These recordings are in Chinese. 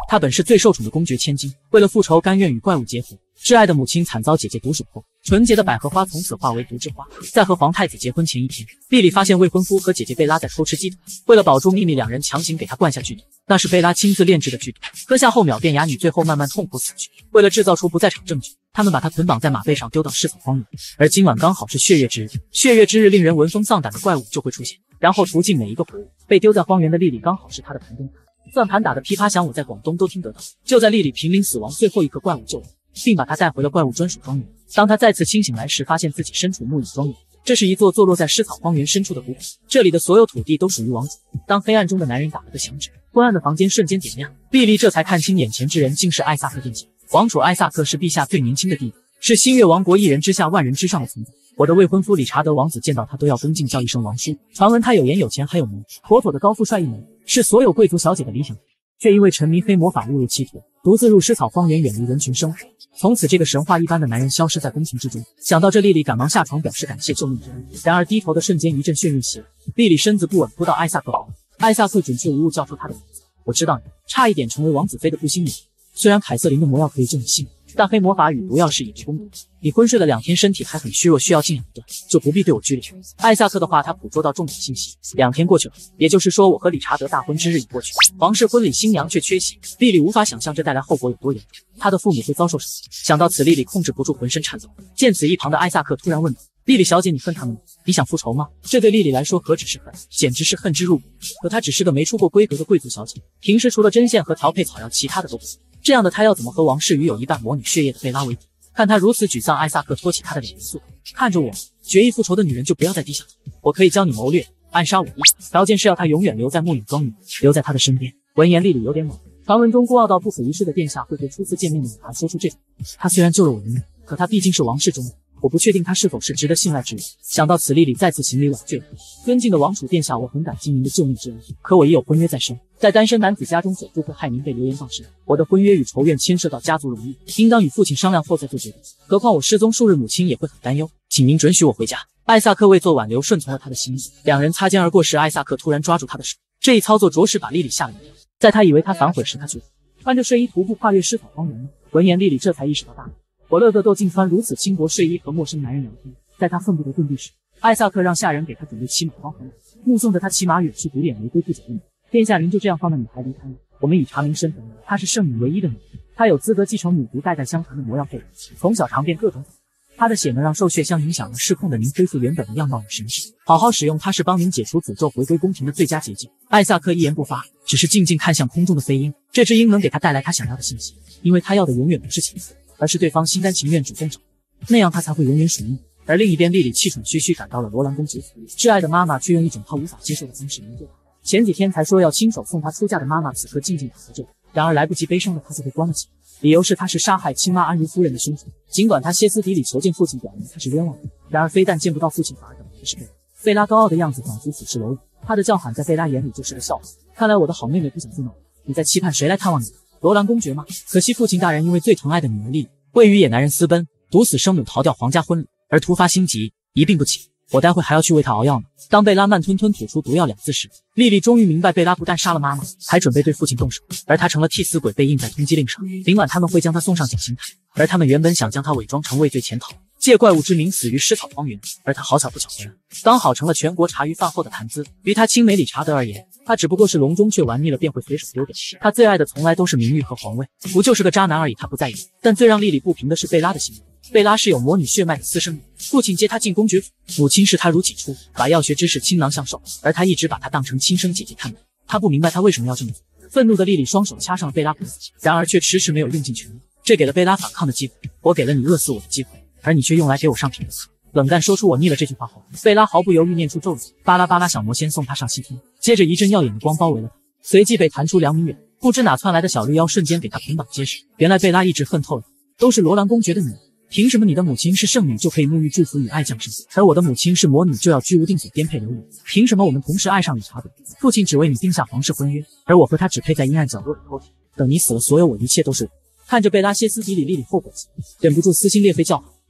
她本是最受宠的公爵千金，为了复仇，甘愿与怪物结合。挚爱的母亲惨遭姐姐毒手后，纯洁的百合花从此化为毒之花。在和皇太子结婚前一天，莉莉发现未婚夫和姐姐贝拉在偷吃鸡腿，为了保住秘密，两人强行给她灌下剧毒。那是贝拉亲自炼制的剧毒，喝下后秒变哑女，最后慢慢痛苦死去。为了制造出不在场证据，他们把她捆绑在马背上丢到尸草荒原。而今晚刚好是血月之日，血月之日令人闻风丧胆的怪物就会出现，然后屠尽每一个活物。被丢在荒原的莉莉刚好是他的盘中餐，算盘打得噼啪响，我在广东都听得到。就在莉莉濒临死亡最后一刻，怪物救了，并把她带回了怪物专属庄园。当她再次清醒来时，发现自己身处木影庄园。这是一座坐落在尸草荒原深处的古堡，这里的所有土地都属于王主。当黑暗中的男人打了个响指，昏暗的房间瞬间点亮，莉莉这才看清眼前之人竟是艾萨克殿下。王储艾萨克是陛下最年轻的弟弟，是星月王国一人之下万人之上的存在。我的未婚夫理查德王子见到他都要恭敬叫一声王叔。传闻他有颜有钱还有谋，妥妥的高富帅一枚，是所有贵族小姐的理想，却因为沉迷黑魔法误入歧途，独自入尸草荒原，远离人群生活。从此这个神话一般的男人消失在宫廷之中。想到这，莉莉赶忙下床表示感谢救命之恩。然而低头的瞬间，一阵眩晕袭来，莉莉身子不稳扑到艾萨克怀里。艾萨克准确无误叫出他的名字，我知道你，差一点成为王子妃的不幸女。虽然凯瑟琳的魔药可以救你性命，但黑魔法与毒药是以毒攻毒。你昏睡了2天，身体还很虚弱，需要静养一段，就不必对我拘礼。艾萨克的话他捕捉到重点信息。2天过去了，也就是说我和理查德大婚之日已过去，皇室婚礼新娘却缺席。莉莉无法想象这带来后果有多严重，她的父母会遭受什么。想到此，莉莉控制不住浑身颤抖。见此，一旁的艾萨克突然问道：莉莉小姐，你恨他们吗？你想复仇吗？这对莉莉来说何止是恨，简直是恨之入骨。可她只是个没出过闺阁的贵族小姐，平时除了针线和调配草药，其他的都不行。这样的她要怎么和王室与有一半魔女血液的贝拉为敌？看她如此沮丧，艾萨克托起她的脸，严肃看着我，决意复仇的女人就不要再低下头。我可以教你谋略，暗杀我弟，条件是要她永远留在木影庄园，留在她的身边。闻言，莉莉有点懵。传闻中孤傲到不可一世的殿下会对初次见面的女孩说出这种话。他虽然救了我的命，可他毕竟是王室中人，我不确定他是否是值得信赖之人。想到此，莉莉再次行礼婉拒了。尊敬的王储殿下，我很感激您的救命之恩，可我已有婚约在身，在单身男子家中守住会害您被流言傍身。我的婚约与仇怨牵涉到家族荣誉，应当与父亲商量后再做决定。何况我失踪数日，母亲也会很担忧，请您准许我回家。艾萨克为做挽留，顺从了他的心意。两人擦肩而过时，艾萨克突然抓住他的手，这一操作着实把莉莉吓了一跳。在他以为他反悔时，他却穿着睡衣徒步跨越尸草荒原了。闻言，莉莉这才意识到大难。我乐得斗竟穿如此轻薄睡衣和陌生男人聊天。在他恨不得遁地时，艾萨克让下人给他准备骑马装回来，目送着他骑马远去，独脸玫瑰不久的女。殿下，您就这样放那女孩离开了？我们已查明身份，她是圣女唯一的女儿，她有资格继承母族代代相传的魔药配伍，从小尝遍各种。她的血能让受血相影响了失控的您恢复原本的样貌与神智，好好使用它是帮您解除诅咒回归宫廷的最佳捷径。艾萨克一言不发，只是静静看向空中的飞鹰。这只鹰能给他带来他想要的信息，因为他要的永远不是情妇，而是对方心甘情愿主动找，那样他才会永远属于你。而另一边，莉莉气喘吁吁赶到了罗兰公爵府，挚爱的妈妈却用一种她无法接受的方式营救她。前几天才说要亲手送她出嫁的妈妈，此刻静静躺在这里，然而来不及悲伤的她就被关了起来。理由是他是杀害亲妈安茹夫人的凶手，尽管他歇斯底里求见父亲，表明他是冤枉的，然而非但见不到父亲，反而等的是贝拉。贝拉高傲的样子仿佛俯视蝼蚁，他的叫喊在贝拉眼里就是个笑话。看来我的好妹妹不想见到我，你在期盼谁来探望你？罗兰公爵吗？可惜父亲大人因为最疼爱的女儿莉莉为与野男人私奔，毒死生母，逃掉皇家婚礼，而突发心急一病不起。我待会还要去为他熬药呢。当贝拉慢吞吞吐出毒药2字时，莉莉终于明白，贝拉不但杀了妈妈，还准备对父亲动手，而他成了替死鬼，被印在通缉令上。明晚他们会将他送上绞刑台，而他们原本想将他伪装成畏罪潜逃，借怪物之名死于尸草荒原，而他好巧不巧回来，刚好成了全国茶余饭后的谈资。于他青梅理查德而言，他只不过是笼中雀，玩腻了便会随手丢掉。他最爱的从来都是名誉和皇位，不就是个渣男而已，他不在意。但最让莉莉不平的是贝拉的行为。贝拉是有魔女血脉的私生女，父亲接她进公爵府，母亲视她如己出，把药学知识倾囊相授，而她一直把她当成亲生姐姐看待。她不明白她为什么要这么做。愤怒的莉莉双手掐上了贝拉脖子，然而却迟迟没有用尽全力，这给了贝拉反抗的机会。我给了你饿死我的机会，而你却用来给我上品德课。冷淡说出我腻了这句话后，贝拉毫不犹豫念出咒语，巴拉巴拉小魔仙送她上西天。接着一阵耀眼的光包围了她，随即被弹出2米远，不知哪窜来的小绿妖瞬间给她捆绑结实。原来贝拉一直恨透了，都是罗兰公爵的女儿。凭什么你的母亲是圣女就可以沐浴祝福与爱降生，而我的母亲是魔女就要居无定所颠沛流离？凭什么我们同时爱上理查德，父亲只为你定下皇室婚约，而我和他只配在阴暗角落里偷听，等你死了，所有我一切都是我。看着贝拉歇斯底里，莉莉后悔极，忍不住撕心裂肺叫好。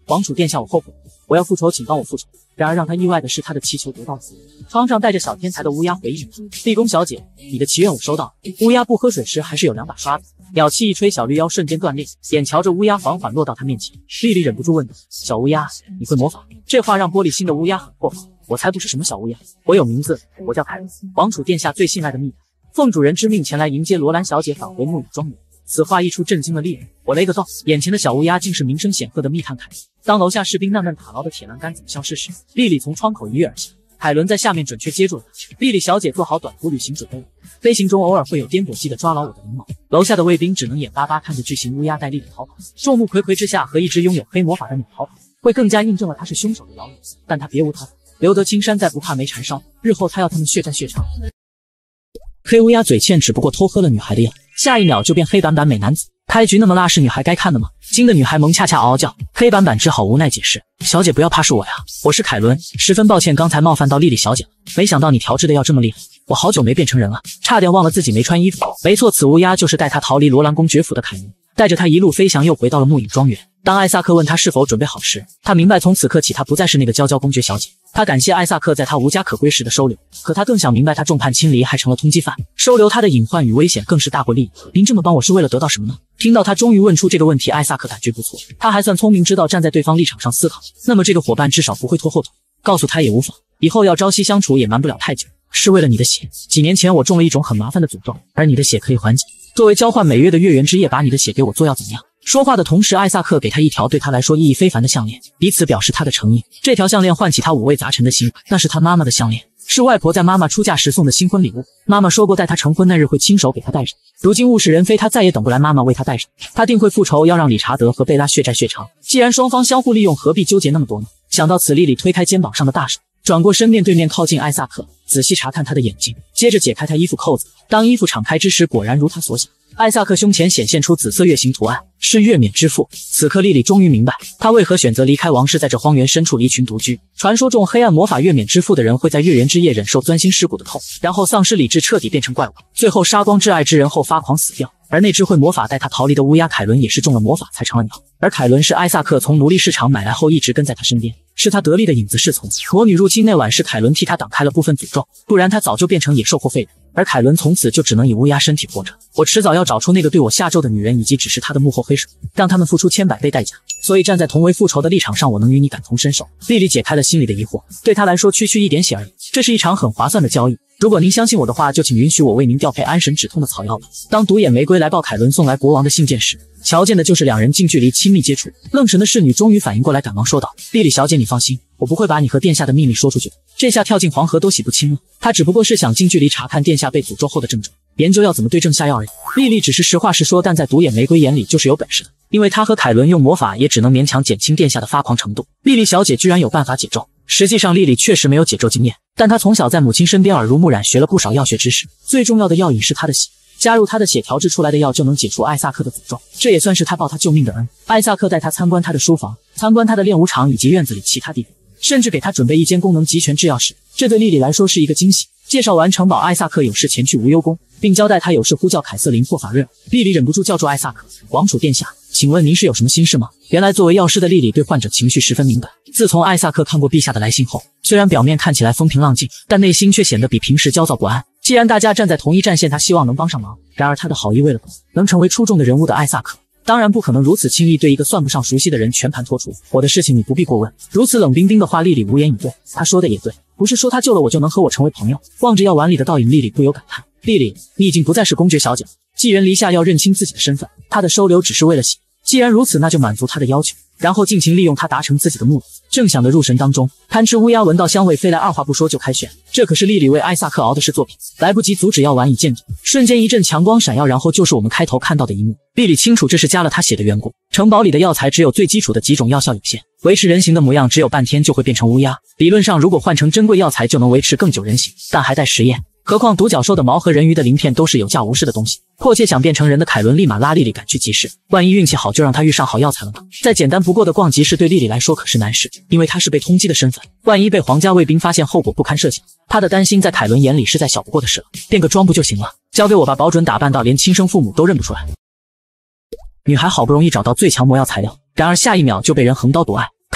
王储殿下，我后悔了，我要复仇，请帮我复仇。然而让他意外的是，他的祈求得到了回应。窗上带着小天才的乌鸦回应着：“立功小姐，你的祈愿我收到了。”乌鸦不喝水时还是有2把刷子，鸟气一吹，小绿腰瞬间断裂，眼瞧着乌鸦缓缓落到他面前，丽丽忍不住问道：“小乌鸦，你会魔法？”这话让玻璃心的乌鸦很破防。我才不是什么小乌鸦，我有名字，我叫凯伦，王储殿下最信赖的密探，奉主人之命前来迎接罗兰小姐返回沐雨庄园。此话一出，震惊了丽人。我勒个道，眼前的小乌鸦竟是名声显赫的密探凯伦。当楼下士兵难难打捞的铁栏杆怎么消失时，丽丽从窗口一跃而下，凯伦在下面准确接住了她。丽丽小姐做好短途旅行准备了，飞行中偶尔会有颠簸机的抓牢我的翎毛。楼下的卫兵只能眼巴巴看着巨型乌鸦带丽丽逃跑。众目睽睽之下和一只拥有黑魔法的鸟逃跑，会更加印证了他是凶手的谣言。但他别无他法，留得青山在，不怕没柴烧。日后他要他们血债血偿。黑乌鸦嘴欠，只不过偷喝了女孩的药，下一秒就变黑板板美男子。开局那么辣是女孩该看的吗？惊的女孩萌恰恰嗷嗷叫，黑板板只好无奈解释：“小姐不要怕，是我呀，我是凯伦，十分抱歉刚才冒犯到丽丽小姐了，没想到你调制的药这么厉害，我好久没变成人了，差点忘了自己没穿衣服。”没错，此乌鸦就是带他逃离罗兰公爵府的凯伦，带着他一路飞翔，又回到了沐雨庄园。当艾萨克问他是否准备好时，他明白从此刻起他不再是那个娇娇公爵小姐。他感谢艾萨克在他无家可归时的收留，可他更想明白他众叛亲离还成了通缉犯，收留他的隐患与危险更是大过利益。您这么帮我是为了得到什么呢？听到他终于问出这个问题，艾萨克感觉不错，他还算聪明，知道站在对方立场上思考，那么这个伙伴至少不会拖后腿，告诉他也无妨，以后要朝夕相处也瞒不了太久。是为了你的血，几年前我中了一种很麻烦的诅咒，而你的血可以缓解，作为交换每月的月圆之夜，把你的血给我做药怎么样？说话的同时，艾萨克给他一条对他来说意义非凡的项链，以此表示他的诚意。这条项链唤起他五味杂陈的心，那是他妈妈的项链，是外婆在妈妈出嫁时送的新婚礼物。妈妈说过，待他成婚那日会亲手给他戴上。如今物是人非，他再也等不来妈妈为他戴上，他定会复仇，要让理查德和贝拉血债血偿。既然双方相互利用，何必纠结那么多呢？想到此，莉莉推开肩膀上的大手，转过身面对面靠近艾萨克，仔细查看他的眼睛，接着解开他衣服扣子。当衣服敞开之时，果然如他所想，艾萨克胸前显现出紫色月形图案，是月冕之父。此刻莉莉终于明白，他为何选择离开王室，在这荒原深处离群独居。传说中黑暗魔法月冕之父的人会在月圆之夜忍受钻心蚀骨的痛，然后丧失理智，彻底变成怪物，最后杀光挚爱之人后发狂死掉。而那只会魔法带他逃离的乌鸦凯伦，也是中了魔法才成了鸟。而凯伦是艾萨克从奴隶市场买来后一直跟在他身边，是他得力的影子侍从。魔女入侵那晚是凯伦替他挡开了部分诅咒，不然他早就变成野兽或废人。而凯伦从此就只能以乌鸦身体活着。我迟早要找出那个对我下咒的女人，以及指示她的幕后黑手，让他们付出千百倍代价。所以站在同为复仇的立场上，我能与你感同身受。莉莉解开了心里的疑惑，对她来说区区一点血而已，这是一场很划算的交易。如果您相信我的话，就请允许我为您调配安神止痛的草药吧。当独眼玫瑰来报凯伦送来国王的信件时，瞧见的就是两人近距离亲密接触。愣神的侍女终于反应过来，赶忙说道：“莉莉小姐，你放心，我不会把你和殿下的秘密说出去的。这下跳进黄河都洗不清了。”她只不过是想近距离查看殿下被诅咒后的症状，研究要怎么对症下药而已。莉莉只是实话实说，但在独眼玫瑰眼里就是有本事的，因为她和凯伦用魔法也只能勉强减轻殿下的发狂程度。莉莉小姐居然有办法解咒。实际上莉莉确实没有解咒经验，但她从小在母亲身边耳濡目染，学了不少药学知识。最重要的药引是她的血，加入她的血调制出来的药就能解除艾萨克的诅咒，这也算是她报她救命的恩。艾萨克带她参观他的书房，参观他的练武场以及院子里其他地方，甚至给她准备一间功能集全制药室，这对莉莉来说是一个惊喜。介绍完城堡，艾萨克有事前去无忧宫，并交代他有事呼叫凯瑟琳或法瑞尔。莉莉忍不住叫住艾萨克：“王储殿下，请问您是有什么心事吗？”原来作为药师的莉莉对患者情绪十分敏感。自从艾萨克看过陛下的来信后，虽然表面看起来风平浪静，但内心却显得比平时焦躁不安。既然大家站在同一战线，他希望能帮上忙。然而他的好意为了能成为出众的人物的艾萨克，当然不可能如此轻易对一个算不上熟悉的人全盘托出。我的事情你不必过问。如此冷冰冰的话，莉莉无言以对。他说的也对，不是说他救了我就能和我成为朋友。望着药碗里的倒影，莉莉不由感叹：莉莉，你已经不再是公爵小姐了。寄人篱下要认清自己的身份，他的收留只是为了血。既然如此，那就满足他的要求，然后尽情利用他达成自己的目的。正想得入神当中，贪吃乌鸦闻到香味飞来，二话不说就开旋。这可是莉莉为艾萨克熬的是作品，来不及阻止药丸已见底，瞬间一阵强光闪耀，然后就是我们开头看到的一幕。莉莉清楚这是加了他血的缘故。城堡里的药材只有最基础的几种，药效有限，维持人形的模样只有半天就会变成乌鸦。理论上如果换成珍贵药材就能维持更久人形，但还待实验。何况独角兽的毛和人鱼的鳞片都是有价无市的东西。迫切想变成人的凯伦立马拉莉莉赶去集市，万一运气好就让她遇上好药材了呢。再简单不过的逛集市对莉莉来说可是难事，因为她是被通缉的身份，万一被皇家卫兵发现，后果不堪设想。她的担心在凯伦眼里是再小不过的事了，变个装不就行了？交给我吧，保准打扮到连亲生父母都认不出来。女孩好不容易找到最强魔药材料，然而下一秒就被人横刀夺爱。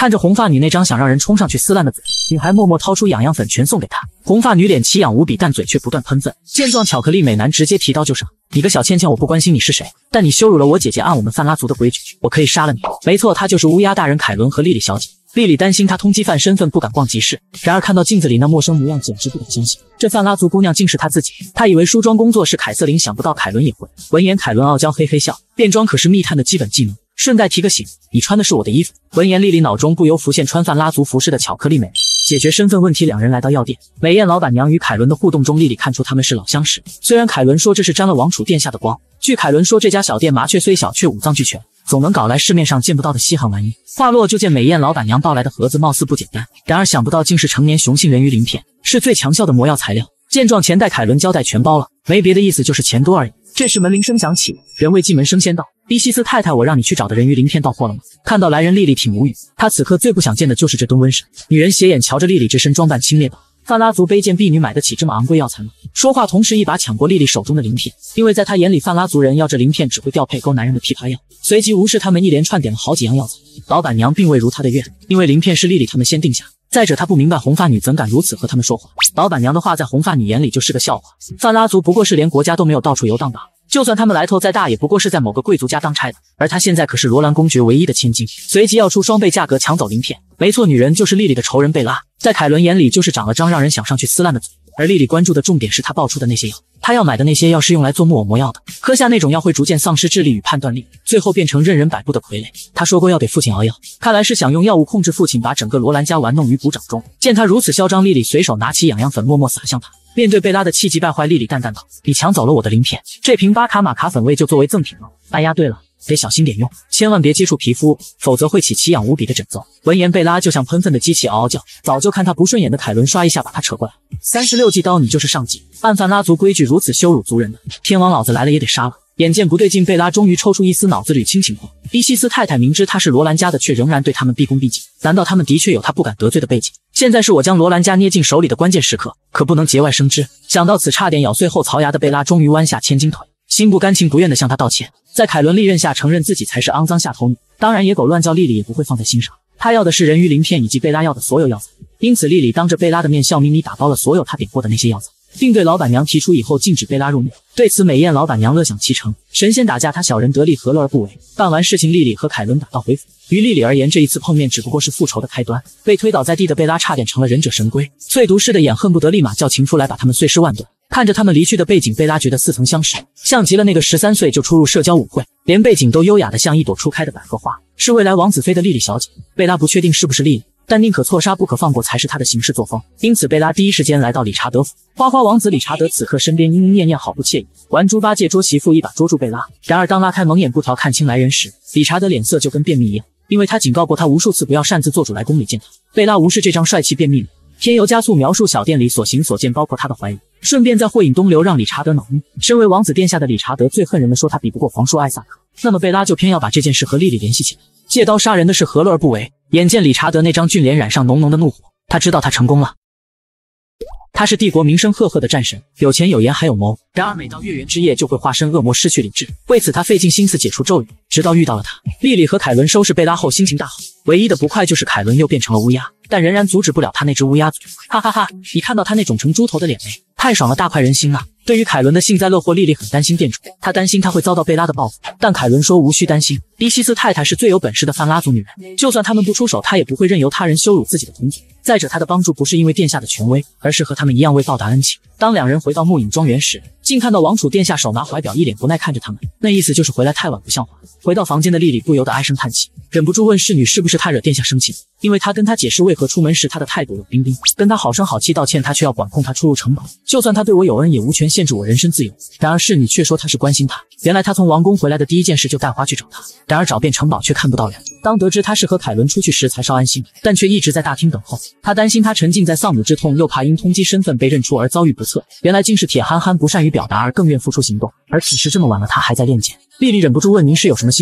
看着红发女那张想让人冲上去撕烂的嘴，女孩默默掏出痒痒粉全送给她。红发女脸奇痒无比，但嘴却不断喷粪。见状，巧克力美男直接提刀就上。你个小倩倩，我不关心你是谁，但你羞辱了我姐姐，按我们范拉族的规矩，我可以杀了你。没错，她就是乌鸦大人凯伦和莉莉小姐。莉莉担心她通缉犯身份不敢逛集市，然而看到镜子里那陌生模样，简直不敢相信，这范拉族姑娘竟是她自己。她以为梳妆工作是凯瑟琳，想不到凯伦也会。闻言，凯伦傲娇嘿嘿笑，变装可是密探的基本技能。顺带提个醒，你穿的是我的衣服。闻言，莉莉脑中不由浮现穿范拉族服饰的巧克力美人。解决身份问题，两人来到药店。美艳老板娘与凯伦的互动中，莉莉看出他们是老相识。虽然凯伦说这是沾了王储殿下的光，据凯伦说，这家小店麻雀虽小，却五脏俱全，总能搞来市面上见不到的稀罕玩意。话落，就见美艳老板娘抱来的盒子貌似不简单，然而想不到竟是成年雄性人鱼鳞片，是最强效的魔药材料。见状，钱袋凯伦交代全包了，没别的意思，就是钱多而已。这时门铃声响起，人为进门升仙道：“伊西斯太太，我让你去找的人鱼鳞片到货了吗？”看到来人，莉莉挺无语，她此刻最不想见的就是这吨瘟神。女人斜眼瞧着莉莉这身装扮，轻蔑道：“范拉族卑贱婢女买得起这么昂贵药材吗？”说话同时一把抢过莉莉手中的鳞片，因为在她眼里，范拉族人要这鳞片只会调配勾男人的枇杷药。随即无视他们，一连串点了好几样药材。老板娘并未如她的愿，因为鳞片是莉莉他们先定下。再者，她不明白红发女怎敢如此和他们说话。老板娘的话在红发女眼里就是个笑话。范拉族不过是连国家都没有，到处游荡罢了。就算他们来头再大，也不过是在某个贵族家当差的，而他现在可是罗兰公爵唯一的千金，随即要出双倍价格抢走鳞片。没错，女人就是莉莉的仇人贝拉，在凯伦眼里就是长了张让人想上去撕烂的嘴。而莉莉关注的重点是她爆出的那些药，她要买的那些药是用来做木偶魔药的，喝下那种药会逐渐丧失智力与判断力，最后变成任人摆布的傀儡。她说过要给父亲熬药，看来是想用药物控制父亲，把整个罗兰家玩弄于股掌中。见她如此嚣张，莉莉随手拿起痒痒粉默默撒向她。面对贝拉的气急败坏，莉莉淡淡道：“你抢走了我的鳞片，这瓶巴卡玛卡粉味就作为赠品了。哎呀，对了，得小心点用，千万别接触皮肤，否则会起奇痒无比的疹子。”闻言，贝拉就像喷粪的机器嗷嗷叫。早就看他不顺眼的凯伦刷一下把他扯过来，36记刀，你就是上级，按范拉族规矩如此羞辱族人的，天王老子来了也得杀了。眼见不对劲，贝拉终于抽出一丝脑子捋清情况。伊西斯太太明知他是罗兰家的，却仍然对他们毕恭毕敬，难道他们的确有他不敢得罪的背景？现在是我将罗兰家捏进手里的关键时刻，可不能节外生枝。想到此，差点咬碎后槽牙的贝拉终于弯下千斤腿，心不甘情不愿地向他道歉。在凯伦利刃下承认自己才是肮脏下头女，当然野狗乱叫莉莉也不会放在心上。他要的是人鱼鳞片以及贝拉要的所有药材，因此莉莉当着贝拉的面笑眯眯打包了所有他点过的那些药材，并对老板娘提出以后禁止贝拉入内。对此，美艳老板娘乐享其成，神仙打架她小人得利，何乐而不为？办完事情，莉莉和凯伦打道回府。于莉莉而言，这一次碰面只不过是复仇的开端。被推倒在地的贝拉差点成了忍者神龟，淬毒师的眼恨不得立马叫情夫来把他们碎尸万段。看着他们离去的背景，贝拉觉得似曾相识，像极了那个13岁就出入社交舞会，连背景都优雅的像一朵初开的百合花，是未来王子妃的莉莉小姐。贝拉不确定是不是莉莉，但宁可错杀不可放过才是她的行事作风。因此，贝拉第一时间来到理查德府。花花王子理查德此刻身边莺莺念念，好不惬意。玩猪八戒捉媳妇，一把捉住贝拉。然而当拉开蒙眼布条看清来人时，理查德脸色就跟便秘一样，因为他警告过他无数次不要擅自做主来宫里见他。贝拉无视这张帅气便秘脸，添油加醋描述小店里所行所见，包括他的怀疑，顺便在祸引东流，让理查德恼怒。身为王子殿下的理查德最恨人们说他比不过皇叔艾萨克，那么贝拉就偏要把这件事和莉莉联系起来。借刀杀人的事何乐而不为？眼见理查德那张俊脸染上浓浓的怒火，他知道他成功了。他是帝国名声赫赫的战神，有钱有颜还有谋，然而每到月圆之夜就会化身恶魔，失去理智。为此他费尽心思解除咒语，直到遇到了他。莉莉和凯伦收拾贝拉后心情大好，唯一的不快就是凯伦又变成了乌鸦，但仍然阻止不了他那只乌鸦嘴。哈哈哈，你看到他那肿成猪头的脸没？太爽了，大快人心啊！对于凯伦的幸灾乐祸，莉莉很担心店主，她担心他会遭到贝拉的报复，但凯伦说无需担心，伊西斯太太是最有本事的范拉族女人，就算他们不出手，她也不会任由他人羞辱自己的同族。再者，她的帮助不是因为殿下的权威，而是和他们一样为报答恩情。当两人回到暮影庄园时，竟看到王储殿下手拿怀表，一脸不耐看着他们，那意思就是回来太晚不像话。回到房间的莉莉不由得唉声叹气，忍不住问侍女是不是她惹殿下生气，因为她跟她解释为何出门时她的态度冷冰冰，跟她好声好气道歉，她却要管控她出入城堡，就算她对我有恩也无权限制我人身自由。然而侍女却说她是关心她，原来她从王宫回来的第一件事就带花去找她，然而找遍城堡却看不到人。当得知她是和凯伦出去时才稍安心，但却一直在大厅等候。她担心她沉浸在丧母之痛，又怕因通缉身份被认出而遭遇不测，原来竟是铁憨憨不善于表达而更愿付出行动。而此时这么晚了，她还在练剑。莉莉忍不住问您是有什么心事吗？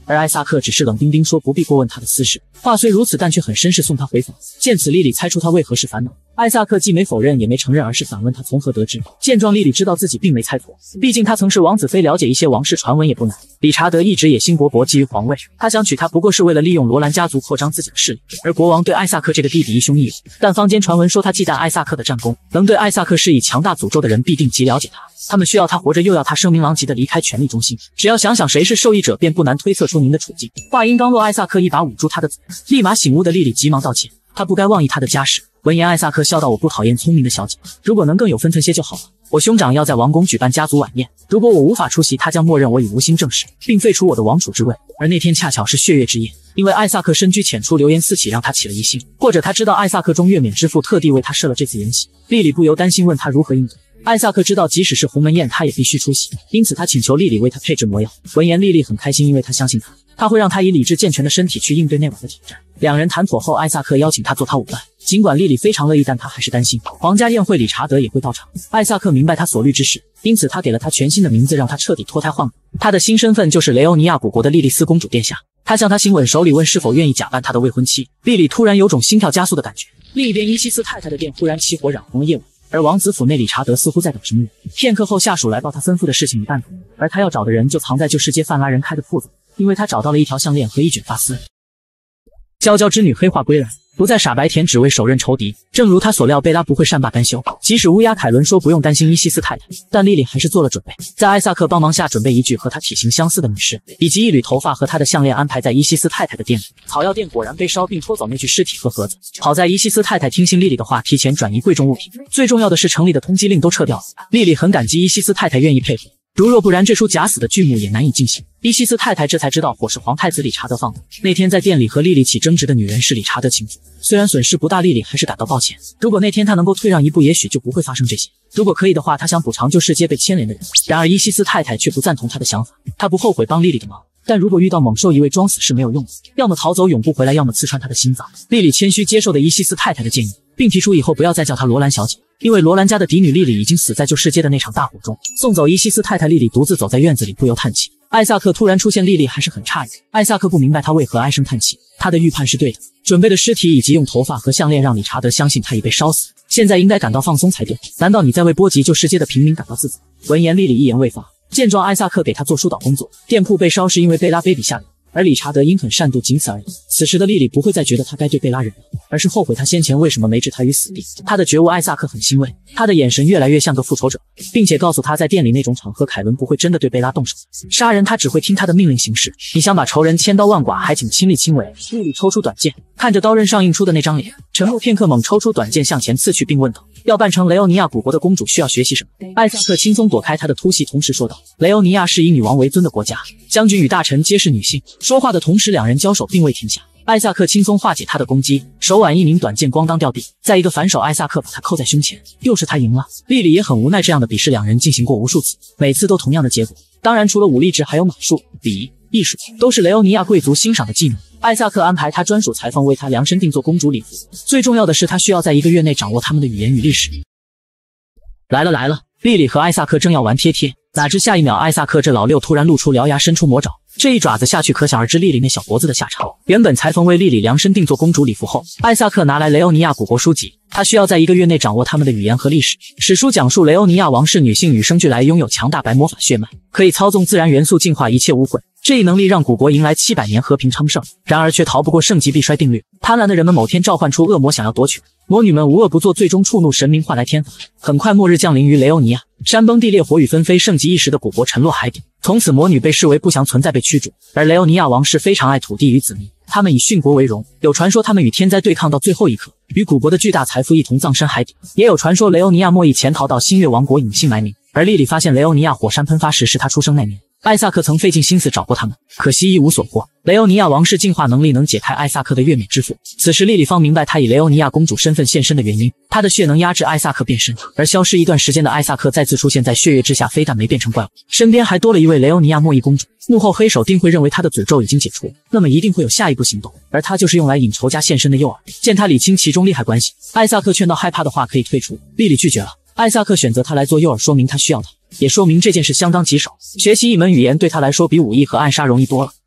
而艾萨克只是冷冰冰说不必过问他的私事。话虽如此，但却很绅士送他回房。见此，莉莉猜出他为何是烦恼。艾萨克既没否认也没承认，而是反问他从何得知。见状，莉莉知道自己并没猜错，毕竟他曾是王子妃，了解一些王室传闻也不难。理查德一直野心勃勃，觊觎皇位，他想娶她不过是为了利用罗兰家族扩张自己的势力。而国王对艾萨克这个弟弟一兄一友，但坊间传闻说他忌惮艾萨克的战功，能对艾萨克施以强大诅咒的人必定极了解他。他们需要他活着，又要他声名狼藉地离开权力中心。只要想想谁是受益者，便不难推测出您的处境。话音刚落，艾萨克一把捂住他的嘴，立马醒悟的莉莉急忙道歉，他不该妄议他的家事。闻言，艾萨克笑道：“我不讨厌聪明的小姐，如果能更有分寸些就好了。我兄长要在王宫举办家族晚宴，如果我无法出席，他将默认我已无心正事，并废除我的王储之位。而那天恰巧是血月之夜，因为艾萨克深居浅出，流言四起，让他起了疑心，或者他知道艾萨克中月冕之父特地为他设了这次筵席。”莉莉不由担心，问他如何应对。艾萨克知道即使是鸿门宴他也必须出席，因此他请求莉莉为他配制魔药。闻言，莉莉很开心，因为他相信他会让他以理智健全的身体去应对那晚的挑战。两人谈妥后，艾萨克邀请他做他舞伴，尽管莉莉非常乐意，但他还是担心皇家宴会理查德也会到场。艾萨克明白他所虑之事，因此他给了他全新的名字，让他彻底脱胎换骨。他的新身份就是雷欧尼亚古国的莉莉丝公主殿下。他向他亲吻手里，问是否愿意假扮他的未婚妻。莉莉突然有种心跳加速的感觉。另一边，伊西斯太太的店忽然起火，染红了夜晚。而王子府内，理查德似乎在等什么人。片刻后，下属来报他吩咐的事情已办妥，而他要找的人就藏在旧世界范拉人开的铺子，因为他找到了一条项链和一卷发丝。娇娇之女黑化归来，不再傻白甜，只为手刃仇敌。正如他所料，贝拉不会善罢甘休。即使乌鸦凯伦说不用担心伊西斯太太，但莉莉还是做了准备，在艾萨克帮忙下，准备一具和她体型相似的女尸，以及一缕头发和她的项链，安排在伊西斯太太的店里。草药店果然被烧，并拖走那具尸体和盒子。好在伊西斯太太听信莉莉的话，提前转移贵重物品。最重要的是，城里的通缉令都撤掉了。莉莉很感激伊西斯太太愿意配合。若不然，这出假死的剧目也难以进行。伊西斯太太这才知道火是皇太子理查德放的。那天在店里和莉莉起争执的女人是理查德情妇，虽然损失不大，莉莉还是感到抱歉。如果那天她能够退让一步，也许就不会发生这些。如果可以的话，她想补偿旧世界被牵连的人。然而伊西斯太太却不赞同她的想法，她不后悔帮莉莉的忙，但如果遇到猛兽一位，装死是没有用的，要么逃走永不回来，要么刺穿她的心脏。莉莉谦虚接受的伊西斯太太的建议，并提出以后不要再叫她罗兰小姐，因为罗兰家的嫡女莉莉已经死在旧世界的那场大火中。送走伊西斯太太，莉莉独自走在院子里，不由叹气。艾萨克突然出现，莉莉还是很诧异。艾萨克不明白他为何唉声叹气，他的预判是对的。准备的尸体以及用头发和项链让理查德相信他已被烧死，现在应该感到放松才对。难道你在为波及旧世界的平民感到自责？闻言，莉莉一言未发。见状，艾萨克给他做疏导工作。店铺被烧是因为贝拉卑鄙下流，而理查德阴狠善妒，仅此而已。此时的莉莉不会再觉得他该对贝拉忍让，而是后悔他先前为什么没置他于死地。他的觉悟，艾萨克很欣慰，他的眼神越来越像个复仇者，并且告诉他在店里那种场合，凯伦不会真的对贝拉动手，杀人他只会听他的命令行事。你想把仇人千刀万剐，还请亲力亲为。莉莉抽出短剑，看着刀刃上映出的那张脸，沉默片刻，猛抽出短剑向前刺去，并问道：要扮成雷欧尼亚古国的公主需要学习什么？艾萨克轻松躲开他的突袭，同时说道：雷欧尼亚是以女王为尊的国家，将军与大臣皆是女性。说话的同时，两人交手并未停下。艾萨克轻松化解他的攻击，手腕一拧，短剑咣当掉地，再一个反手，艾萨克把他扣在胸前，又是他赢了。莉莉也很无奈，这样的比试两人进行过无数次，每次都同样的结果。当然，除了武力值，还有马术、礼仪、艺术，都是雷欧尼亚贵族欣赏的技能。艾萨克安排他专属裁缝为他量身定做公主礼服，最重要的是他需要在1个月内掌握他们的语言与历史。来了！莉莉和艾萨克正要玩贴贴，哪知下一秒，艾萨克这老六突然露出獠牙，伸出魔爪。这一爪子下去，可想而知莉莉那小脖子的下场。原本裁缝为莉莉量身定做公主礼服后，艾萨克拿来雷欧尼亚古国书籍，他需要在1个月内掌握他们的语言和历史。史书讲述雷欧尼亚王室女性与生俱来拥有强大白魔法血脉，可以操纵自然元素净化一切污秽。这一能力让古国迎来700年和平昌盛，然而却逃不过盛极必衰定律。贪婪的人们某天召唤出恶魔，想要夺取。魔女们无恶不作，最终触怒神明，换来天罚。很快，末日降临于雷欧尼亚，山崩地裂，火雨纷飞，盛极一时的古国沉落海底。从此，魔女被视为不祥存在，被驱逐。而雷欧尼亚王室非常爱土地与子民，他们以殉国为荣。有传说他们与天灾对抗到最后一刻，与古国的巨大财富一同葬身海底。也有传说雷欧尼亚莫意潜逃到新月王国，隐姓埋名。而莉莉发现雷欧尼亚火山喷发时是她出生那年。艾萨克曾费尽心思找过他们，可惜一无所获。雷欧尼亚王室进化能力能解开艾萨克的月冕之缚。此时莉莉方明白他以雷欧尼亚公主身份现身的原因，她的血能压制艾萨克变身，而消失一段时间的艾萨克再次出现在血月之下，非但没变成怪物，身边还多了一位雷欧尼亚莫伊公主。幕后黑手定会认为他的诅咒已经解除，那么一定会有下一步行动，而他就是用来引仇家现身的诱饵。见他理清其中利害关系，艾萨克劝到害怕的话可以退出，莉莉拒绝了。艾萨克选择他来做诱饵，说明他需要他，也说明这件事相当棘手。学习一门语言对他来说比武艺和暗杀容易多了。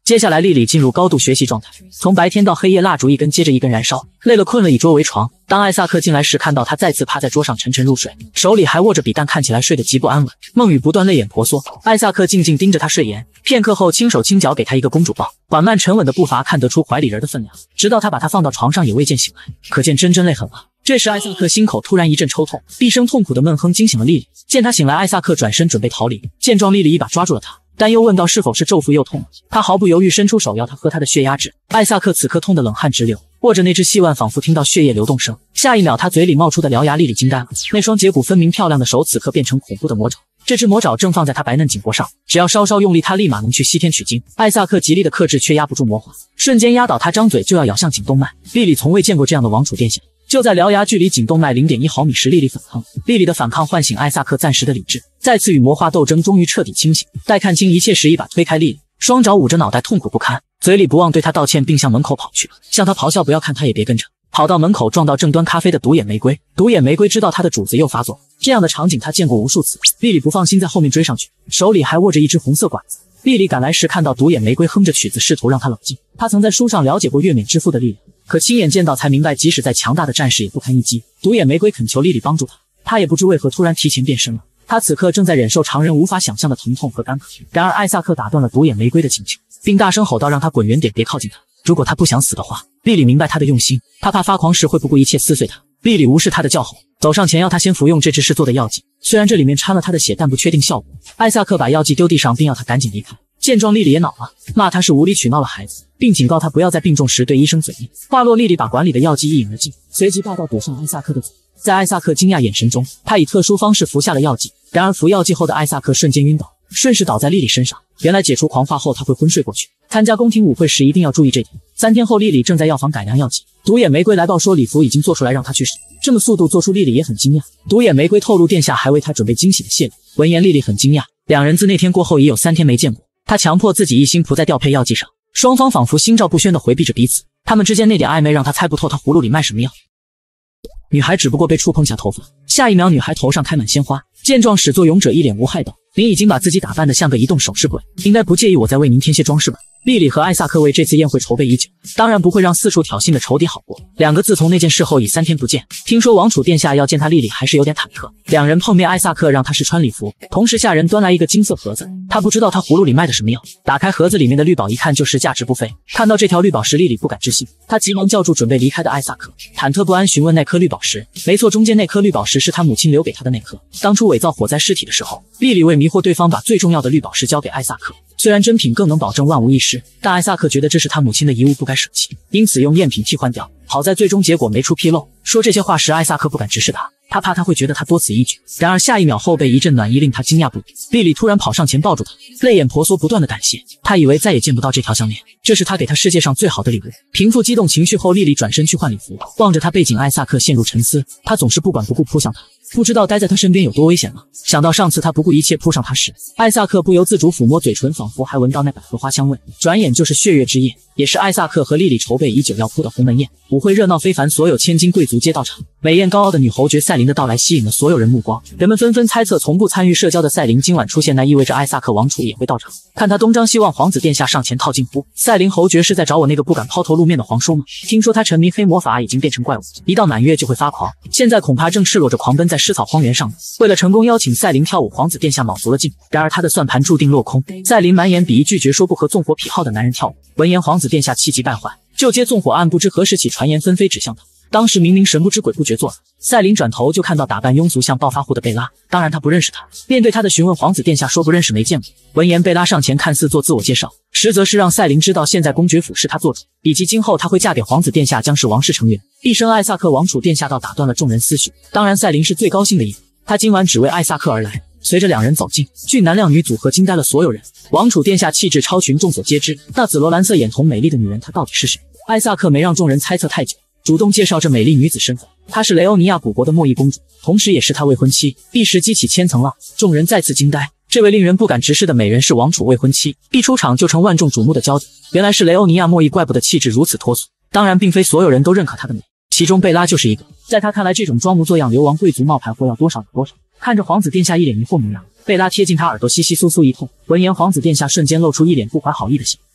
接下来，莉莉进入高度学习状态，从白天到黑夜，蜡烛一根接着一根燃烧，累了困了，以桌为床。当艾萨克进来时，看到他再次趴在桌上沉沉入睡，手里还握着笔，但看起来睡得极不安稳。梦雨不断，泪眼婆娑。艾萨克静静盯着他睡颜，片刻后轻手轻脚给他一个公主抱，缓慢沉稳的步伐看得出怀里人的分量，直到他把他放到床上也未见醒来，可见真累狠了。这时艾萨克心口突然一阵抽痛，毕生痛苦的闷哼惊醒了莉莉。见他醒来，艾萨克转身准备逃离，见状莉莉一把抓住了他，但又问道是否是昼伏又痛了。他毫不犹豫伸出手要他喝他的血压制。艾萨克此刻痛得冷汗直流，握着那只细腕仿佛听到血液流动声，下一秒他嘴里冒出的獠牙，莉莉惊呆了。那双节骨分明漂亮的手此刻变成恐怖的魔爪，这只魔爪正放在他白嫩颈脖上，只要稍稍用力，他立马能去西天取经。艾萨克极力的克制，却压不住魔化，瞬间压倒他，张嘴就要咬向颈动脉。莉莉从未见过这样的王储殿下。就在獠牙距离颈动脉 0.1 毫米时，莉莉反抗。莉莉的反抗唤醒艾萨克暂时的理智，再次与魔化斗争，终于彻底清醒。待看清一切时，一把推开莉莉，双爪捂着脑袋，痛苦不堪，嘴里不忘对她道歉，并向门口跑去，向她咆哮不要看他也别跟着。跑到门口撞到正端咖啡的独眼玫瑰，独眼玫瑰知道他的主子又发作，这样的场景他见过无数次。莉莉不放心，在后面追上去，手里还握着一只红色管子。莉莉赶来时看到独眼玫瑰哼着曲子，试图让他冷静。他曾在书上了解过月冕之父的力量，可亲眼见到才明白，即使再强大的战士也不堪一击。独眼玫瑰恳求莉莉帮助他，他也不知为何突然提前变身了。他此刻正在忍受常人无法想象的疼痛和干渴。然而艾萨克打断了独眼玫瑰的请求，并大声吼道让他滚远点，别靠近他。如果他不想死的话。莉莉明白他的用心，他怕发狂时会不顾一切撕碎他。莉莉无视他的叫吼，走上前要他先服用这只试做的药剂，虽然这里面掺了他的血，但不确定效果。艾萨克把药剂丢地上，并要他赶紧离开。见状，莉莉也恼了，骂他是无理取闹了孩子，并警告他不要在病重时对医生嘴硬。话落，莉莉把管里的药剂一饮而尽，随即霸道堵上艾萨克的嘴。在艾萨克惊讶眼神中，他以特殊方式服下了药剂。然而服药剂后的艾萨克瞬间晕倒，顺势倒在莉莉身上。原来解除狂化后他会昏睡过去，参加宫廷舞会时一定要注意这点。3天后，莉莉正在药房改良药剂，独眼玫瑰来报说礼服已经做出来，让她去试。这么速度做出，莉莉也很惊讶。独眼玫瑰透露殿下还为她准备惊喜的谢礼。闻言，莉莉很惊讶，两人自那天过后已有3天没见过。她强迫自己一心扑在调配药剂上，双方仿佛心照不宣地回避着彼此。他们之间那点暧昧让她猜不透她葫芦里卖什么药。女孩只不过被触碰下头发，下一秒女孩头上开满鲜花。见状，始作俑者一脸无害道：“您已经把自己打扮得像个移动首饰柜，应该不介意我再为您添些装饰吧？”莉莉和艾萨克为这次宴会筹备已久，当然不会让四处挑衅的仇敌好过。两个自从那件事后已3天不见，听说王储殿下要见他，莉莉还是有点忐忑。两人碰面，艾萨克让他试穿礼服，同时下人端来一个金色盒子，他不知道他葫芦里卖的什么药。打开盒子里面的绿宝，一看就是价值不菲。看到这条绿宝石，莉莉不敢置信，她急忙叫住准备离开的艾萨克，忐忑不安询问那颗绿宝石。没错，中间那颗绿宝石是他母亲留给他的那颗。当初伪造火灾尸体的时候，莉莉为迷惑对方，把最重要的绿宝石交给艾萨克。虽然真品更能保证万无一失，但艾萨克觉得这是他母亲的遗物，不该舍弃，因此用赝品替换掉。好在最终结果没出纰漏。说这些话时，艾萨克不敢直视他怕他会觉得他多此一举。然而下一秒，后背一阵暖意令他惊讶不已。莉莉突然跑上前抱住他，泪眼婆娑，不断的感谢。他以为再也见不到这条项链，这是他给他世界上最好的礼物。平复激动情绪后，莉莉转身去换礼服，望着他背景，艾萨克陷入沉思。他总是不管不顾扑向他，不知道待在他身边有多危险了。想到上次他不顾一切扑上他时，艾萨克不由自主抚摸嘴唇，仿佛还闻到那百合花香味。转眼就是血月之夜，也是艾萨克和莉莉筹备已久要铺的鸿门宴。舞会热闹非凡，所有千金贵族皆到场。美艳高傲的女侯爵赛琳的到来吸引了所有人目光，人们纷纷猜测，从不参与社交的赛琳今晚出现，那意味着艾萨克王储也会到场。看他东张西望，皇子殿下上前套近乎：“赛琳侯爵是在找我那个不敢抛头露面的皇叔吗？听说他沉迷黑魔法，已经变成怪物，一到满月就会发狂，现在恐怕正赤裸着狂奔在湿草荒原上呢。”为了成功邀请赛琳跳舞，皇子殿下卯足了劲，然而他的算盘注定落空。赛琳满眼鄙夷，拒绝说不和纵火癖好的男人跳舞。闻言，皇子殿下气急败坏，就接纵火案，不知何时起传言纷飞指向他。当时明明神不知鬼不觉做了。赛琳转头就看到打扮庸俗像暴发户的贝拉，当然他不认识他。面对他的询问，皇子殿下说不认识没见过。闻言，贝拉上前看似做自我介绍，实则是让赛琳知道现在公爵府是他做主，以及今后他会嫁给皇子殿下将是王室成员。一声艾萨克王储殿下到打断了众人思绪，当然赛琳是最高兴的一个，他今晚只为艾萨克而来。随着两人走近，俊男靓女组合惊呆了所有人。王储殿下气质超群，众所皆知，那紫罗兰色眼瞳美丽的女人她到底是谁？艾萨克没让众人猜测太久，主动介绍这美丽女子身份，她是雷欧尼亚古国的莫伊公主，同时也是她未婚妻，一时激起千层浪，众人再次惊呆。这位令人不敢直视的美人是王储未婚妻，一出场就成万众瞩目的焦点。原来是雷欧尼亚莫伊，怪不得气质如此脱俗。当然，并非所有人都认可她的美，其中贝拉就是一个。在他看来，这种装模作样流亡贵族冒牌货要多少有多少。看着皇子殿下一脸疑惑模样，贝拉贴近他耳朵窸窸窣窣一通。闻言，皇子殿下瞬间露出一脸不怀好意的笑，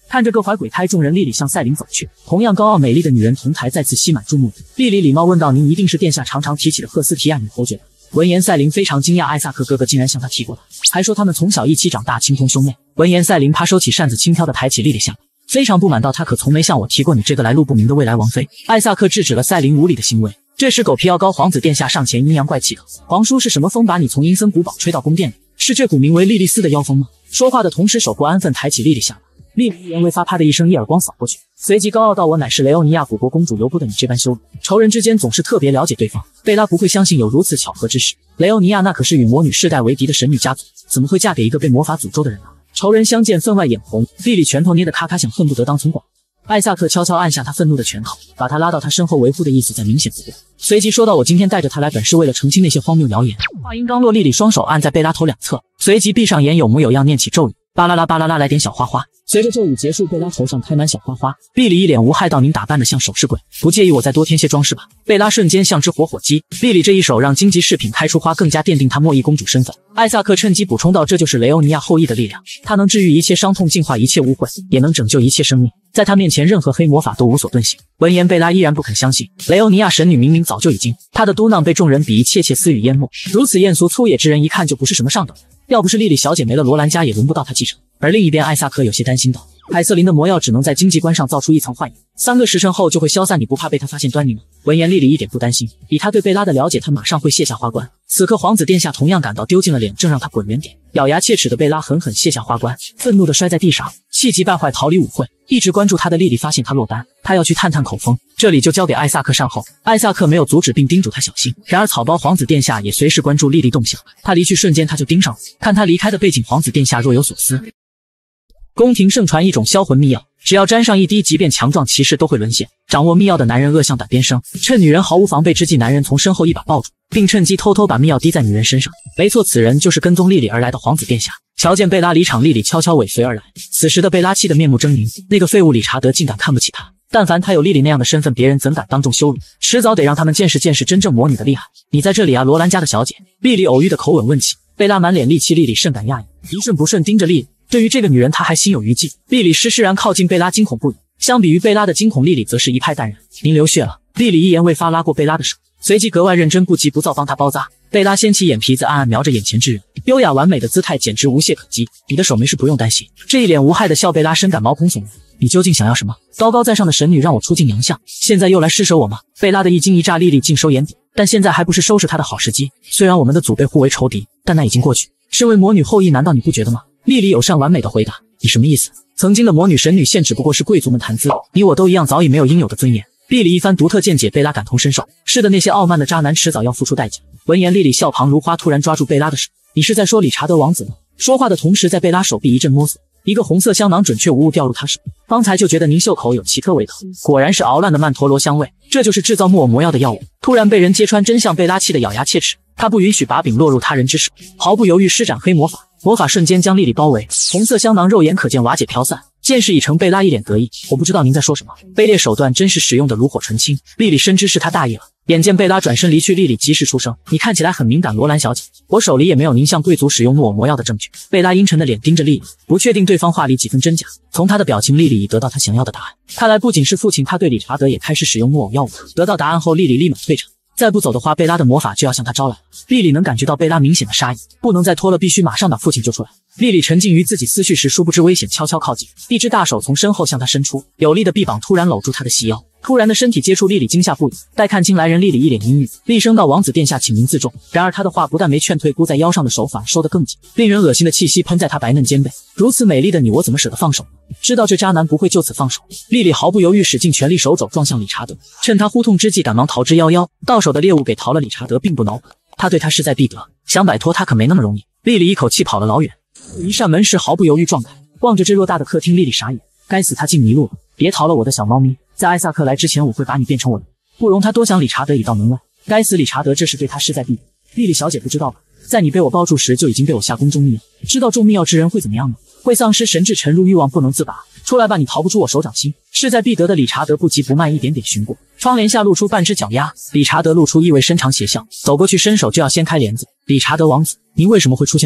看着各怀鬼胎众人，莉莉向赛琳走去。同样高傲美丽的女人同台再次吸满注目。莉莉礼貌问道：“您一定是殿下常常提起的赫斯提亚女侯爵吧？”闻言，赛琳非常惊讶，艾萨克哥哥竟然向他提过她，还说他们从小一起长大，情同兄妹。闻言，赛琳啪收起扇子，轻飘地抬起莉莉下巴，非常不满道：“他可从没向我提过你这个来路不明的未来王妃。”艾萨克制止了赛琳无礼的行为。这时，狗皮药膏皇子殿下上前阴阳怪气道：“皇叔是什么风把你从阴森古堡吹到宫殿里？是这股名为莉莉丝的妖风吗？”说话的同时，手不安分抬起莉莉下巴。莉莉一言未发，啪的一声，一耳光扫过去，随即高傲道：“我乃是雷欧尼亚古国公主，由不得你这般羞辱。仇人之间总是特别了解对方。”贝拉不会相信有如此巧合之事。雷欧尼亚那可是与魔女世代为敌的神女家族，怎么会嫁给一个被魔法诅咒的人呢？仇人相见，分外眼红。莉莉拳头捏得咔咔响，恨不得当村管。艾萨克悄悄按下他愤怒的拳头，把他拉到他身后，维护的意思再明显不过。随即说道：“我今天带着他来，本是为了澄清那些荒谬谣言。”话音刚落，莉莉双手按在贝拉头两侧，随即闭上眼，有模有样念起咒语：“巴啦啦巴啦啦，来点小花花。”随着咒语结束，贝拉头上开满小花花。莉莉一脸无害道：“您打扮得像首饰柜，不介意我再多添些装饰吧？”贝拉瞬间像只活火鸡。莉莉这一手让荆棘饰品开出花，更加奠定她莫弈公主身份。艾萨克趁机补充道：“这就是雷欧尼亚后裔的力量，它能治愈一切伤痛，净化一切污秽，也能拯救一切生命。在他面前，任何黑魔法都无所遁形。”闻言，贝拉依然不肯相信，雷欧尼亚神女明明早就已经……她的嘟囔被众人比喻窃窃私语淹没。如此艳俗粗野之人，一看就不是什么上等人。要不是莉莉小姐没了，罗兰家也轮不到她继承。而另一边，艾萨克有些担心道：“凯瑟琳的魔药只能在荆棘关上造出一层幻影，3个时辰后就会消散，你不怕被他发现端倪吗？”闻言，莉莉一点不担心，以她对贝拉的了解，她马上会卸下花冠。此刻，皇子殿下同样感到丢尽了脸，正让他滚远点。咬牙切齿的贝拉狠狠卸下花冠，愤怒地摔在地上，气急败坏逃离舞会。一直关注他的莉莉发现他落单，他要去探探口风，这里就交给艾萨克善后。艾萨克没有阻止，并叮嘱他小心。然而草包皇子殿下也随时关注莉莉动向，他离去瞬间他就盯上了，看他离开的背景，皇子殿下若有所思。宫廷盛传一种销魂秘药，只要沾上一滴，即便强壮骑士都会沦陷。掌握秘药的男人恶向胆边生，趁女人毫无防备之际，男人从身后一把抱住，并趁机偷偷把秘药滴在女人身上。没错，此人就是跟踪莉莉而来的皇子殿下。瞧见贝拉离场，莉莉悄悄尾随而来。此时的贝拉气得面目狰狞，那个废物理查德竟敢看不起她。但凡他有莉莉那样的身份，别人怎敢当众羞辱？迟早得让他们见识见识真正魔女的厉害。你在这里啊，罗兰家的小姐？莉莉偶遇的口吻问起。贝拉满脸戾气，莉莉甚感讶异，一瞬不瞬盯着莉莉。对于这个女人，她还心有余悸。莉莉施然靠近贝拉，惊恐不已。相比于贝拉的惊恐，莉莉则是一派淡然。您流血了。莉莉一言未发，拉过贝拉的手，随即格外认真，不急不躁帮她包扎。贝拉掀起眼皮子，暗暗瞄着眼前之人，优雅完美的姿态简直无懈可击。你的手没事，不用担心。这一脸无害的笑，贝拉深感毛孔悚然。你究竟想要什么？高高在上的神女让我出尽洋相，现在又来施舍我吗？贝拉的一惊一乍，莉莉尽收眼底，但现在还不是收拾她的好时机。虽然我们的祖辈互为仇敌，但那已经过去。身为魔女后裔，难道你不觉得吗？莉莉友善完美的回答。你什么意思？曾经的魔女神女，现只不过是贵族们谈资，你我都一样，早已没有应有的尊严。莉莉一番独特见解，贝拉感同身受。是的，那些傲慢的渣男迟早要付出代价。闻言，莉莉笑旁如花，突然抓住贝拉的手。你是在说理查德王子吗？说话的同时，在贝拉手臂一阵摸索，一个红色香囊准确无误掉入她手。方才就觉得您袖口有奇特味道，果然是熬烂的曼陀罗香味，这就是制造木偶魔药的药物。突然被人揭穿真相，贝拉气得咬牙切齿。她不允许把柄落入他人之手，毫不犹豫施展黑魔法，魔法瞬间将莉莉包围，红色香囊肉眼可见瓦解飘散。见势已成，贝拉一脸得意。我不知道您在说什么，卑劣手段真是使用的炉火纯青。莉莉深知是她大意了。眼见贝拉转身离去，莉莉及时出声：你看起来很敏感，罗兰小姐，我手里也没有您向贵族使用木偶魔药的证据。贝拉阴沉的脸盯着莉莉，不确定对方话里几分真假。从她的表情，莉莉已得到她想要的答案。看来不仅是父亲，他对理查德也开始使用木偶药物。得到答案后，莉莉立马退场。再不走的话，贝拉的魔法就要向他招来了。莉莉能感觉到贝拉明显的杀意，不能再拖了，必须马上把父亲救出来。莉莉沉浸于自己思绪时，殊不知危险悄悄靠近，一只大手从身后向她伸出，有力的臂膀突然搂住她的细腰。突然的身体接触，莉莉惊吓不已。待看清来人，莉莉一脸阴郁，厉声道：王子殿下，请您自重。然而她的话不但没劝退，箍在腰上的手反而收得更紧，令人恶心的气息喷在她白嫩肩背。如此美丽的你，我怎么舍得放手呢？知道这渣男不会就此放手，莉莉毫不犹豫使尽全力，手肘撞向理查德，趁他呼痛之际赶忙逃之夭夭。到手的猎物给逃了，理查德并不恼火，他对他势在必得，想摆脱他可没那么容易。莉莉一口气跑了老远，一扇门时毫不犹豫撞开，望着这偌大的客厅，莉莉傻眼，该死，他竟迷路了。别逃了，我的小猫咪，在艾萨克来之前，我会把你变成我的，不容他多想。理查德已到门外，该死，理查德这是对他势在必得。莉莉小姐不知道吧，在你被我抱住时就已经被我下宫中秘药，知道中秘药之人会怎么样吗？会丧失神智，沉入欲望，不能自拔。出来吧，你逃不出我手掌心。势在必得的理查德不急不慢，一点点寻过窗帘下，露出半只脚丫。理查德露出意味深长邪笑，走过去伸手就要掀开帘子。理查德王子，您为什么会出现在这里？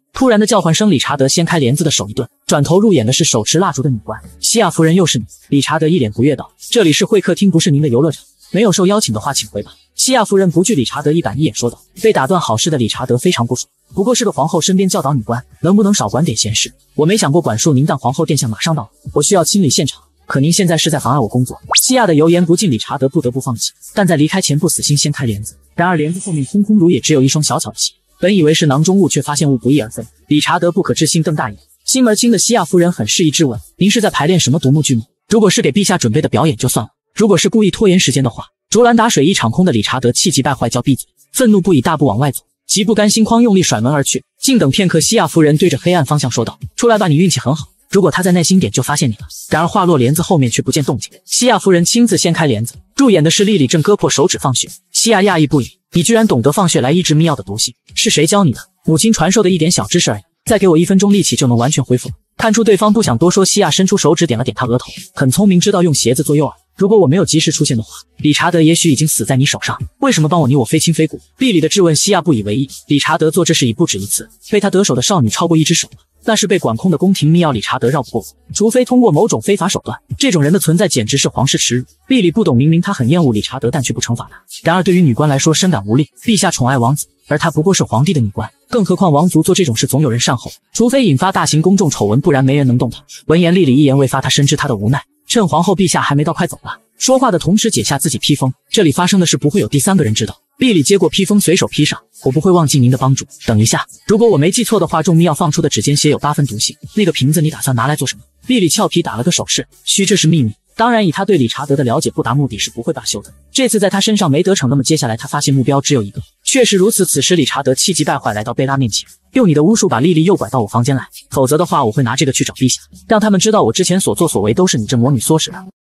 突然的叫唤声，理查德掀开帘子的手一顿，转头入眼的是手持蜡烛的女官。西亚夫人，又是你！理查德一脸不悦道：“这里是会客厅，不是您的游乐场，没有受邀请的话，请回吧。”西亚夫人不惧理查德一板一眼说道。被打断好事的理查德非常不爽，不过是个皇后，身边教导女官，能不能少管点闲事？我没想过管束您，但皇后殿下马上到了，我需要清理现场。可您现在是在妨碍我工作。西亚的油盐不进，理查德不得不放弃，但在离开前不死心掀开帘子。然而帘子后面空空如也，只有一双小巧的鞋。本以为是囊中物，却发现物不翼而飞。理查德不可置信瞪大眼，心门清的西亚夫人很适宜质问：“您是在排练什么独幕剧目？如果是给陛下准备的表演就算了，如果是故意拖延时间的话……”竹篮打水一场空的理查德气急败坏，叫闭嘴，愤怒不已，大步往外走，极不甘心，哐用力甩门而去。静等片刻，西亚夫人对着黑暗方向说道：“出来吧，你运气很好，如果他再耐心点就发现你了。”然而话落，帘子后面却不见动静。西亚夫人亲自掀开帘子，入眼的是莉莉正割破手指放血。西亚讶异不已：“你居然懂得放血来医治密药的毒性，是谁教你的？”母亲传授的一点小知识而已，再给我1分钟力气就能完全恢复了。看出对方不想多说，西亚伸出手指点了点他额头，很聪明，知道用鞋子做诱饵。如果我没有及时出现的话，理查德也许已经死在你手上。为什么帮我？你我非亲非故。莉莉的质问，西亚不以为意。理查德做这事已不止一次，被他得手的少女超过1只手了，那是被管控的宫廷密钥，理查德绕不过，除非通过某种非法手段。这种人的存在简直是皇室耻辱。莉莉不懂，明明她很厌恶理查德，但却不惩罚他。然而对于女官来说深感无力，陛下宠爱王子，而她不过是皇帝的女官，更何况王族做这种事总有人善后，除非引发大型公众丑闻，不然没人能动她。闻言，莉莉一言未发，她深知她的无奈。趁皇后陛下还没到，快走吧。说话的同时解下自己披风，这里发生的事不会有第3个人知道。莉莉接过披风，随手披上。我不会忘记您的帮助。等一下，如果我没记错的话，众密药放出的指尖血有8分毒性，那个瓶子你打算拿来做什么？莉莉俏皮打了个手势，嘘，这是秘密。当然，以他对理查德的了解，不达目的是不会罢休的。这次在他身上没得逞，那么接下来他发现目标只有一个。确实如此，此时理查德气急败坏来到贝拉面前，用你的巫术把莉莉诱拐到我房间来，否则的话我会拿这个去找陛下，让他们知道我之前所作所为都是你这魔女唆使的。